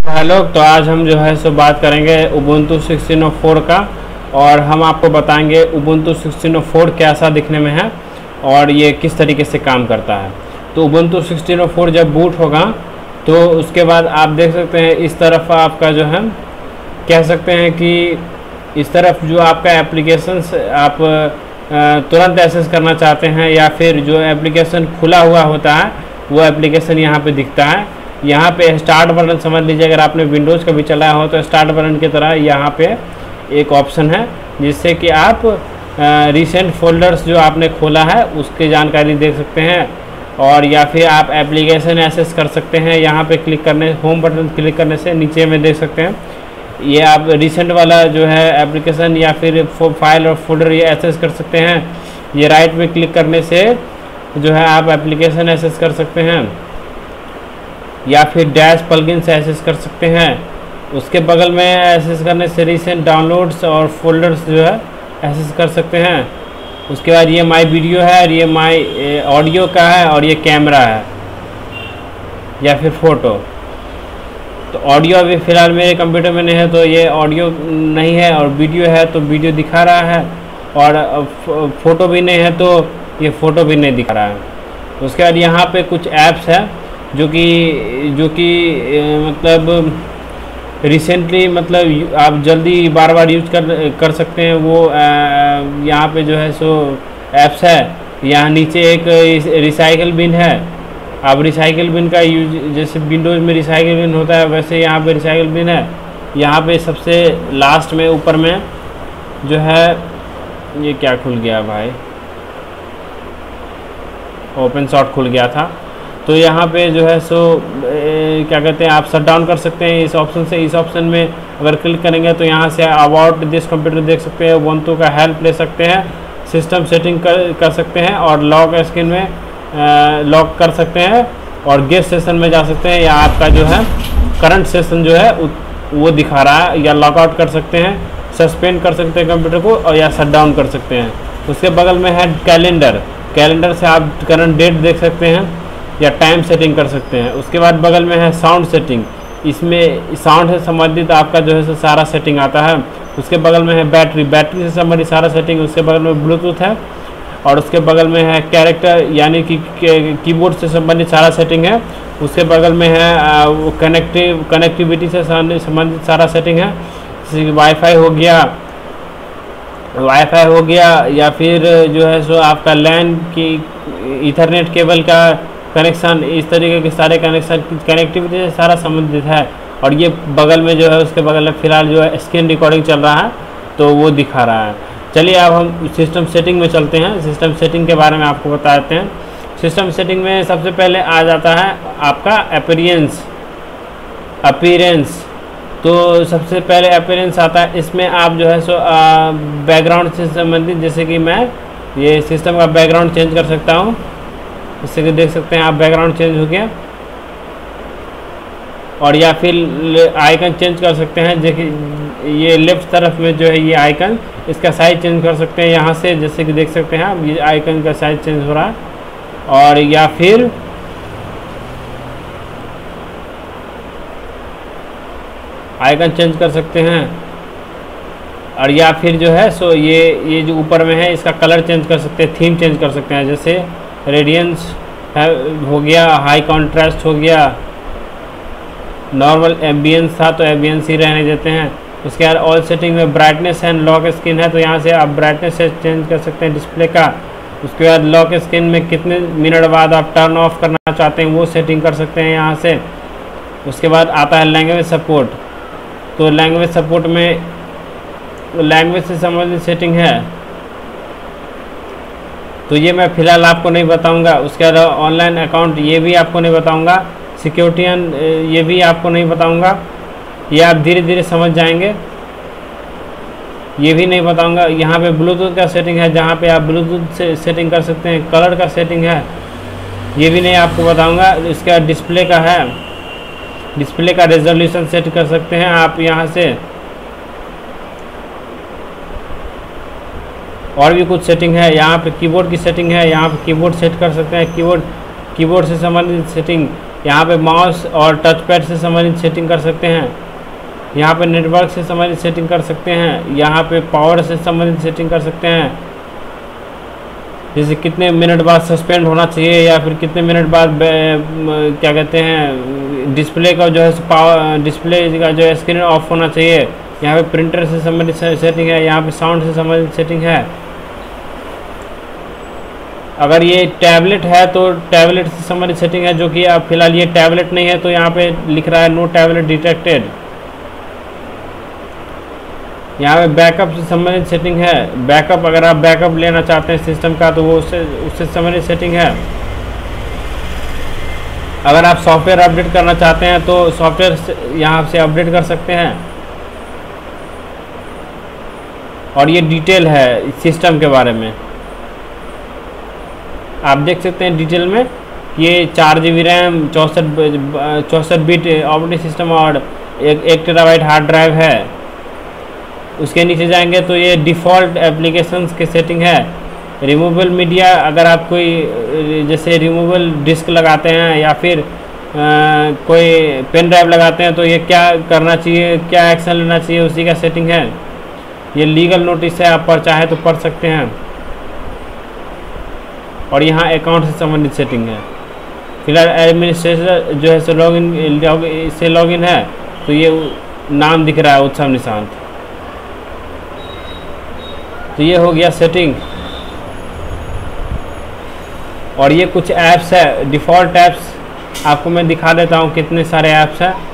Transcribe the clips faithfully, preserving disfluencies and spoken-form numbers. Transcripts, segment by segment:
Hello, तो आज हम जो है सो बात करेंगे उबुंटू सिक्सटीन ओ फोर का, और हम आपको बताएंगे उबुंटू सिक्सटीन ओ फोर कैसा दिखने में है और ये किस तरीके से काम करता है। तो उबुंटू सिक्सटीन ओ फोर जब बूट होगा तो उसके बाद आप देख सकते हैं इस तरफ आपका जो है कह सकते हैं कि इस तरफ जो आपका एप्लीकेशंस आप तुरंत एक्सेस करना चाहते हैं या फिर जो एप्लीकेशन खुला हुआ होता है वो एप्लीकेशन यहाँ पे दिखता है। यहाँ पे स्टार्ट बटन समझ लीजिए, अगर आपने विंडोज़ का भी चलाया हो तो स्टार्ट बटन की तरह यहाँ पे एक ऑप्शन है जिससे कि आप रिसेंट फोल्डर्स जो आपने खोला है उसकी जानकारी देख सकते हैं, और या फिर आप एप्लीकेशन एक्सेस कर सकते हैं। यहाँ पे क्लिक करने होम बटन क्लिक करने से नीचे में देख सकते हैं ये आप रिसेंट वाला जो है एप्लीकेशन या फिर फाइल और फोल्डर ये एक्सेस कर सकते हैं। ये राइट में क्लिक करने से जो है आप एप्लीकेशन एक्सेस कर सकते हैं या फिर डैश प्लगइन से एक्सेस कर सकते हैं। उसके बगल में एक्सेस करने से रिसेंट डाउनलोड्स और फोल्डर्स जो है एक्सेस कर सकते हैं। उसके बाद ये माई वीडियो है और ये माई ऑडियो का है और ये कैमरा है या फिर फ़ोटो। तो ऑडियो अभी फ़िलहाल मेरे कंप्यूटर में नहीं है तो ये ऑडियो नहीं है, और वीडियो है तो वीडियो दिखा रहा है, और फ़ोटो भी नहीं है तो ये फ़ोटो भी नहीं दिखा रहा है। उसके बाद यहाँ पे कुछ ऐप्स है जो कि जो कि मतलब रिसेंटली मतलब आप जल्दी बार बार यूज कर कर सकते हैं। वो यहाँ पे जो है सो ऐप्स है। यहाँ नीचे एक रिसाइकल बिन है। आप रिसाइकल बिन का यूज, जैसे विंडोज़ में रिसाइकल बिन होता है वैसे यहाँ पे रिसाइकल बिन है। यहाँ पे सबसे लास्ट में ऊपर में जो है ये क्या खुल गया भाई, ओपन शॉट खुल गया था। तो यहाँ पे जो है सो ए, क्या कहते हैं आप शट डाउन कर सकते हैं इस ऑप्शन से। इस ऑप्शन में अगर क्लिक करेंगे तो यहाँ से अबाउट दिस कंप्यूटर देख सकते हैं, उबुंटू का हेल्प ले सकते हैं, सिस्टम सेटिंग कर कर सकते हैं, और लॉक स्क्रीन में लॉक कर सकते हैं, और गेस्ट सेशन में जा सकते हैं, या आपका जो है करंट सेशन जो है वो दिखा रहा है, या लॉकआउट कर सकते हैं, सस्पेंड कर सकते हैं कंप्यूटर को, और या शट डाउन कर सकते हैं। उसके बगल में है कैलेंडर। कैलेंडर से आप करंट डेट देख सकते हैं या टाइम सेटिंग कर सकते हैं। उसके बाद बगल में है साउंड सेटिंग। इसमें साउंड से संबंधित आपका जो है सारा सेटिंग आता है। उसके बगल में है बैटरी। बैटरी से संबंधित सारा सेटिंग। उसके बगल में ब्लूटूथ है, और उसके बगल में है कैरेक्टर यानी कि कीबोर्ड से संबंधित सारा सेटिंग है। उसके बगल में है कनेक्टिव कनेक्टिविटी से संबंधित सारा सेटिंग है, जैसे कि वाईफाई हो गया वाईफाई हो गया या फिर जो है सो आपका लैन की ईथरनेट केबल का कनेक्शन, इस तरीके के सारे कनेक्शन कनेक्टिविटी से सारा संबंधित है। और ये बगल में जो है उसके बगल में फ़िलहाल जो है स्क्रीन रिकॉर्डिंग चल रहा है तो वो दिखा रहा है। चलिए अब हम सिस्टम सेटिंग में चलते हैं। सिस्टम सेटिंग के बारे में आपको बता देते हैं। सिस्टम सेटिंग में सबसे पहले आ जाता है आपका अपीयरेंस अपीयरेंस तो सबसे पहले अपीयरेंस आता है। इसमें आप जो है सो बैकग्राउंड से संबंधित, जैसे कि मैं ये सिस्टम का बैकग्राउंड चेंज कर सकता हूँ। इससे कि देख सकते हैं आप बैकग्राउंड चेंज हो गया, और या फिर आइकन चेंज कर सकते हैं। देखिए ये लेफ्ट तरफ में जो है ये आइकन, इसका साइज चेंज कर सकते हैं यहाँ से, जैसे कि देख सकते हैं आप ये आइकन का साइज चेंज हो रहा है। और या फिर आइकन चेंज कर सकते हैं, और या फिर जो है सो ये ये जो ऊपर में है इसका कलर चेंज कर सकते हैं, थीम चेंज कर सकते हैं, जैसे रेडियंस है हो गया, हाई कॉन्ट्रास्ट हो गया, नॉर्मल एम्बियंस था तो एम्बियंस ही रहने देते हैं। उसके बाद ऑल सेटिंग में ब्राइटनेस एंड लॉक स्क्रीन है, तो यहाँ से आप ब्राइटनेस से चेंज कर सकते हैं डिस्प्ले का। उसके बाद लॉक स्क्रीन में कितने मिनट बाद आप टर्न ऑफ करना चाहते हैं वो सेटिंग कर सकते हैं यहाँ से। उसके बाद आता है लैंग्वेज सपोर्ट। तो लैंग्वेज सपोर्ट में लैंग्वेज से संबंधित सेटिंग है, तो ये मैं फ़िलहाल आपको नहीं बताऊंगा। उसके बाद ऑनलाइन अकाउंट ये भी आपको नहीं बताऊंगा। सिक्योरिटी ये भी आपको नहीं बताऊंगा, ये आप धीरे धीरे समझ जाएंगे, ये भी नहीं बताऊंगा। यहाँ पे ब्लूटूथ का सेटिंग है जहाँ पे आप ब्लूटूथ से सेटिंग कर सकते हैं। कलर का सेटिंग है, ये भी नहीं आपको बताऊंगा। इसका डिस्प्ले का है, डिस्प्ले का रेजोल्यूशन सेट कर सकते हैं आप यहाँ से। और भी कुछ सेटिंग है यहाँ पे। कीबोर्ड की सेटिंग है, यहाँ पे कीबोर्ड सेट कर सकते हैं। कीबोर्ड कीबोर्ड से संबंधित सेटिंग यहाँ पे माउस और टच पैड से संबंधित सेटिंग कर सकते हैं। यहाँ पे नेटवर्क से संबंधित सेटिंग कर सकते हैं। यहाँ पे पावर से संबंधित सेटिंग कर सकते हैं, जैसे कितने मिनट बाद सस्पेंड होना चाहिए या फिर कितने मिनट बाद क्या कहते हैं डिस्प्ले का जो है पावर डिस्प्ले का जो है स्क्रीन ऑफ होना चाहिए। यहाँ पे प्रिंटर से संबंधित सेटिंग है। यहाँ पे साउंड से संबंधित सेटिंग है। अगर ये टैबलेट है तो टैबलेट से संबंधित सेटिंग है, जो कि अब फिलहाल ये टैबलेट नहीं है तो यहाँ पे लिख रहा है नो टैबलेट डिटेक्टेड। यहाँ पे बैकअप से संबंधित सेटिंग है। बैकअप अगर आप बैकअप लेना चाहते हैं सिस्टम का तो वो उससे उससे संबंधित सेटिंग है। अगर आप सॉफ्टवेयर अपडेट करना चाहते हैं तो सॉफ्टवेयर यहाँ से अपडेट कर सकते हैं। और ये डिटेल है सिस्टम के बारे में, आप देख सकते हैं डिटेल में। ये चार जी बी रैम, चौंसठ चौंसठ बिट ऑपरेटिंग सिस्टम और एक एक टेराबाइट हार्ड ड्राइव है। उसके नीचे जाएंगे तो ये डिफ़ॉल्ट एप्लीकेशंस की सेटिंग है। रिमूवेबल मीडिया, अगर आप कोई जैसे रिमूवेबल डिस्क लगाते हैं या फिर आ, कोई पेन ड्राइव लगाते हैं तो ये क्या करना चाहिए, क्या एक्शन लेना चाहिए, उसी का सेटिंग है। ये लीगल नोटिस है, आप पर चाहे तो पढ़ सकते हैं। और यहाँ अकाउंट से संबंधित सेटिंग है। फिलहाल एडमिनिस्ट्रेटर जो है सो लॉगिन लॉग से लॉगिन है तो ये नाम दिख रहा है उत्सव निशांत। तो ये हो गया सेटिंग। और ये कुछ ऐप्स है, डिफ़ॉल्ट ऐप्स आपको मैं दिखा देता हूँ कितने सारे ऐप्स हैं।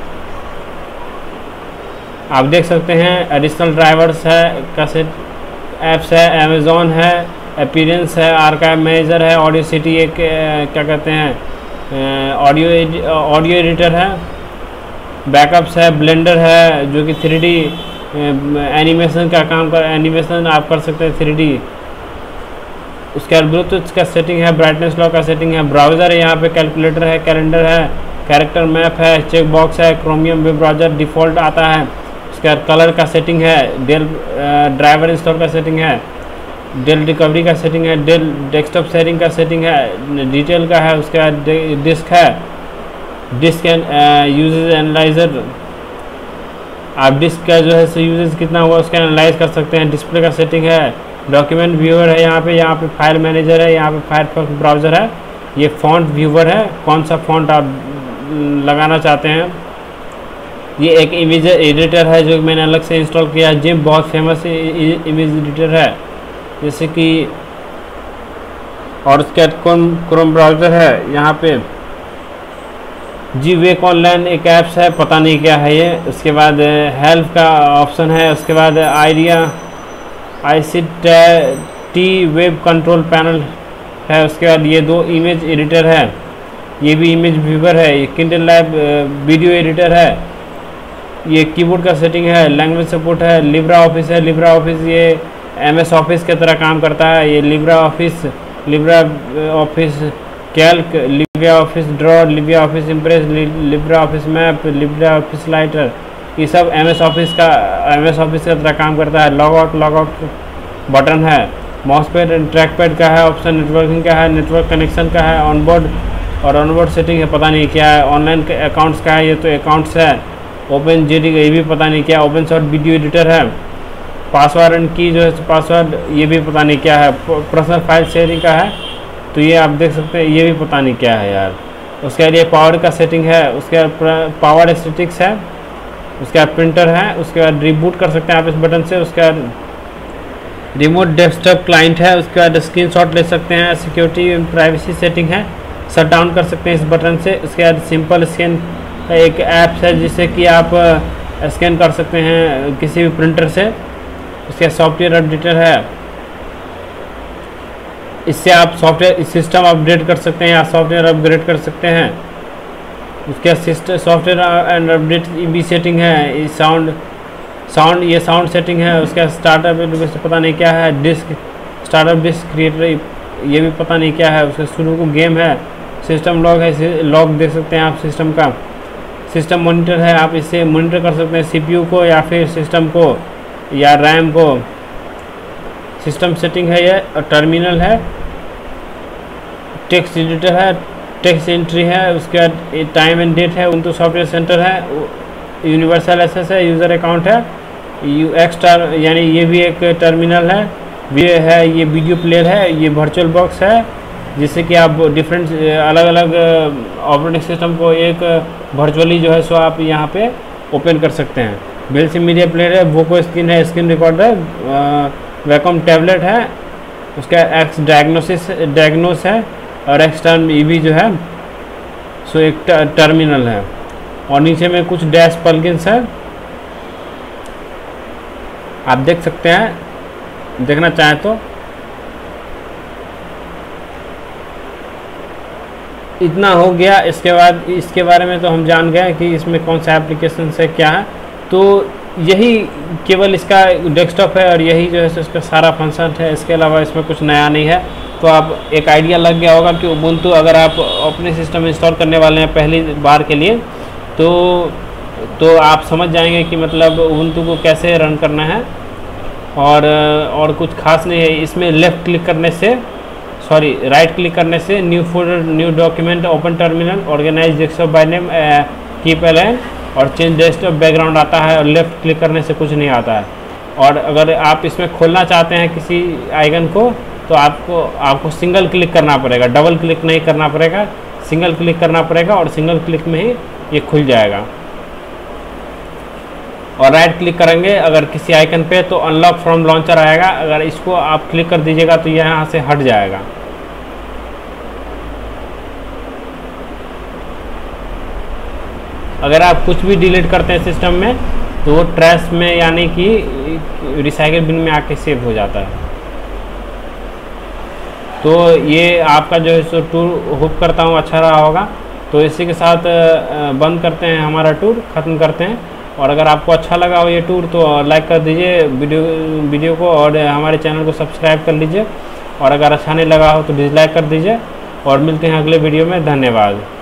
आप देख सकते हैं एडिशनल ड्राइवर्स है, कैसेट ऐप्स है, अमेज़ॉन है, अपीयरेंस है, आर्काइव मैनेजर है, ऑडियो सिटी एक क्या कहते हैं ऑडियो ऑडियो एडिटर है, बैकअप्स है, ब्लेंडर है जो कि थ्री डी एनिमेशन का काम कर एनिमेशन आप कर सकते हैं थ्री डी। उसके बाद ब्लूटूथ का सेटिंग है, ब्राइटनेस लॉक का सेटिंग है, ब्राउज़र है, यहाँ पे कैलकुलेटर है, कैलेंडर है, कैरेक्टर मैप है, चेक बॉक्स है, क्रोमियम वेब ब्राउज़र डिफ़ॉल्ट आता है। उसके बाद कलर का सेटिंग है, डेल ड्राइवर इंस्टॉल का सेटिंग है, डेल रिकवरी का सेटिंग है, डेल डेस्कटॉप शेयरिंग का सेटिंग है, डिटेल का है। उसके बाद डिस्क है, डिस्क एंड यूजेज एनालाइजर, आप डिस्क का जो है यूजेज कितना हुआ उसका एनालाइज कर सकते हैं। डिस्प्ले का सेटिंग है, डॉक्यूमेंट व्यूअर है, यहाँ पे यहाँ पे फाइल मैनेजर है, यहाँ पे फायरफॉक्स ब्राउज़र है, ये फॉन्ट व्यूअर है, कौन सा फॉन्ट आप लगाना चाहते हैं। ये एक इमेज एडिटर है जो मैंने अलग से इंस्टॉल किया है, जिम बहुत फेमस इमेज एडिटर है जैसे कि। और उसके बाद क्रोम क्रोम ब्राउज़र है, यहाँ पे जी वेक ऑनलाइन एक ऐप्स है, पता नहीं क्या है ये। उसके बाद हेल्प का ऑप्शन है। उसके बाद idea I C T web control panel है। उसके बाद ये दो इमेज एडिटर है, ये भी इमेज व्यूअर है, ये किंडल लैब वीडियो एडिटर है, ये कीबोर्ड का सेटिंग है, लैंग्वेज सपोर्ट है, लिब्रा ऑफिस है। लिब्रा ऑफिस ये एम एस ऑफिस की तरह काम करता है। ये libre office, libre office calc, libre office draw, libre office impress, libre office map, libre office writer, ये सब एम एस ऑफिस का एम एस ऑफिस की तरह काम करता है। Log out log out button है, mouse pad and track pad का है, ऑप्शन नेटवर्किंग का है, नेटवर्क कनेक्शन का है, ऑनबोर्ड और ऑनबोर्ड सेटिंग है, पता नहीं क्या है। ऑनलाइन अकाउंट्स का है, ये तो अकाउंट्स है। ओपन जेडी का ये भी पता नहीं क्या। ओपन सोर्स वीडियो एडिटर है। पासवर्ड एंड की जो है पासवर्ड ये भी पता नहीं क्या है। पर्सनल फाइल शेयरिंग का है, तो ये आप देख सकते हैं, ये भी पता नहीं क्या है यार। उसके बाद ये पावर का सेटिंग है। उसके बाद पावर स्टैटिक्स है। उसके बाद प्रिंटर है। उसके बाद रिबूट कर सकते हैं आप इस बटन से। उसके बाद रिमोट डेस्कटॉप क्लाइंट है। उसके बाद स्क्रीनशॉट ले सकते हैं। सिक्योरिटी एंड प्राइवेसी सेटिंग है, शट डाउन कर सकते हैं इस बटन से। उसके बाद सिंपल स्कैन एक ऐप है जिससे कि आप स्कैन कर सकते हैं किसी भी प्रिंटर से। उसके सॉफ्टवेयर अपडेटर है, इससे आप सॉफ्टवेयर सिस्टम अपडेट कर सकते हैं या सॉफ्टवेयर अपग्रेड कर सकते हैं। उसके सिस्टम सॉफ्टवेयर एंड अपडेट भी सेटिंग है। ये साउंड साउंड ये साउंड सेटिंग है। उसका स्टार्टअप पता नहीं क्या है। डिस्क स्टार्टअप डिस्क क्रिएटर ये भी पता नहीं क्या है। उसका शुरू को गेम है। सिस्टम लॉग है, लॉग देख सकते हैं आप सिस्टम का। सिस्टम मॉनिटर है, आप इससे मॉनिटर कर सकते हैं सीपीयू को या फिर सिस्टम को या रैम को। सिस्टम सेटिंग है ये। और टर्मिनल है, टेक्स्ट एडिटर है, टेक्स्ट एंट्री है, उसके बाद टाइम एंड डेट है, उबुंटू सॉफ्टवेयर सेंटर है, यूनिवर्सल एक्सेस है, यूज़र अकाउंट है, यू एक्स्ट्रा यानी ये भी एक टर्मिनल है, ये है ये वीडियो प्लेयर है, ये वर्चुअल बॉक्स है जिससे कि आप डिफरेंट अलग अलग ऑपरेटिंग सिस्टम को एक वर्चुअली जो है सो आप यहाँ पे ओपन कर सकते हैं। बेल मीडिया प्लेयर है, वोको स्क्रीन है, स्क्रीन रिकॉर्डर, वैकम टैबलेट है, उसका एक्स डायग्नोसिस डायग्नोस है और एक्सटर्न ई भी जो है सो एक टर्मिनल है। और नीचे में कुछ डैश प्लगइन्स है, आप देख सकते हैं, देखना चाहें तो। इतना हो गया। इसके बाद इसके बारे में तो हम जान गए कि इसमें कौन सा एप्लीकेशन है क्या है। तो यही केवल इसका डेस्कटॉप है और यही जो है इसका सारा फंक्शन है, इसके अलावा इसमें कुछ नया नहीं है। तो आप एक आइडिया लग गया होगा कि उबुंटू अगर आप अपने सिस्टम इंस्टॉल करने वाले हैं पहली बार के लिए तो तो आप समझ जाएंगे कि मतलब उबुंटू को कैसे रन करना है। और और कुछ खास नहीं है इसमें। लेफ़्ट क्लिक करने से सॉरी राइट क्लिक करने से new folder, new document, open terminal, organise desktop by name, keep align और चेंज डेस्कटॉप बैकग्राउंड आता है। और लेफ़्ट क्लिक करने से कुछ नहीं आता है। और अगर आप इसमें खोलना चाहते हैं किसी आइकन को तो आपको आपको सिंगल क्लिक करना पड़ेगा, डबल क्लिक नहीं करना पड़ेगा, सिंगल क्लिक करना पड़ेगा और सिंगल क्लिक में ही ये खुल जाएगा। और राइट क्लिक करेंगे अगर किसी आइकन पे तो अनलॉक फ्रॉम लॉन्चर आएगा। अगर इसको आप क्लिक कर दीजिएगा तो यहाँ से हट जाएगा। अगर आप कुछ भी डिलीट करते हैं सिस्टम में तो वो ट्रैश में यानी कि रिसाइकिल बिन में आके सेव हो जाता है। तो ये आपका जो है सो टूर होप करता हूँ अच्छा रहा होगा। तो इसी के साथ बंद करते हैं, हमारा टूर ख़त्म करते हैं। और अगर आपको अच्छा लगा हो ये टूर तो लाइक कर दीजिए वीडियो वीडियो को और हमारे चैनल को सब्सक्राइब कर लीजिए। और अगर अच्छा नहीं लगा हो तो डिसलाइक कर दीजिए। और मिलते हैं अगले वीडियो में। धन्यवाद।